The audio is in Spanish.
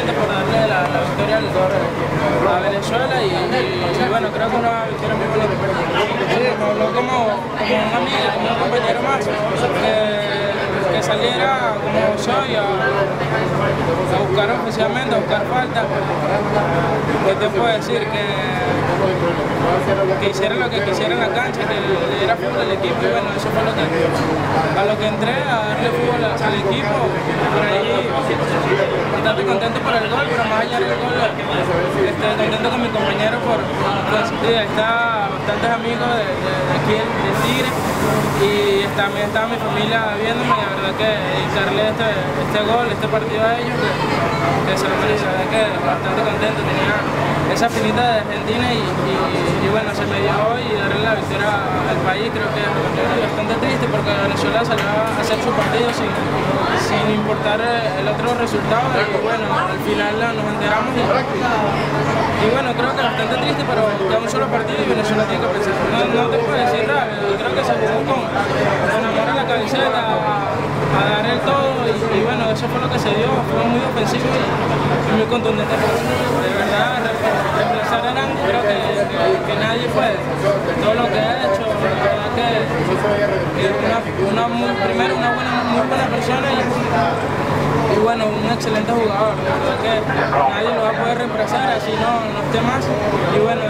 contento por darle la victoria a Venezuela y bueno, creo que una victoria muy bonita. Sí, me habló como un amigo, como un compañero más, que saliera como soy a buscar oficialmente, a buscar falta. ¿Qué te puedo decir? Que hiciera lo que quisiera en la cancha, que le diera fútbol al equipo y bueno, eso fue a lo que entré, a darle fútbol al equipo. Por ahí bastante contento por el gol, pero más allá del gol, contento con mi compañero por ahí está bastantes amigos de aquí del Tigre y también está mi familia viéndome y la verdad que dedicarle este gol, este partido a ellos que se lo merece, la verdad que bastante contento, tenía esa finita de Argentina y bueno, se me dio hoy y darle la victoria al país, creo que es bastante triste porque Venezuela salió a hacer su partido sin importar el otro resultado y bueno, al final nos enteramos y bueno, creo que es bastante triste, pero queda un solo partido y Venezuela tiene que pensar. No te puedo decir nada, creo que se jugó con amor a la camiseta, a dar el todo y bueno, eso fue lo que se dio, fue muy ofensivo y muy contundente. De verdad, reemplazar a Arango, creo que nadie puede. Todo lo que ha hecho, la verdad que primero una muy buena persona y bueno, un excelente jugador. La verdad que nadie lo va a poder reemplazar, así no esté más. Y bueno,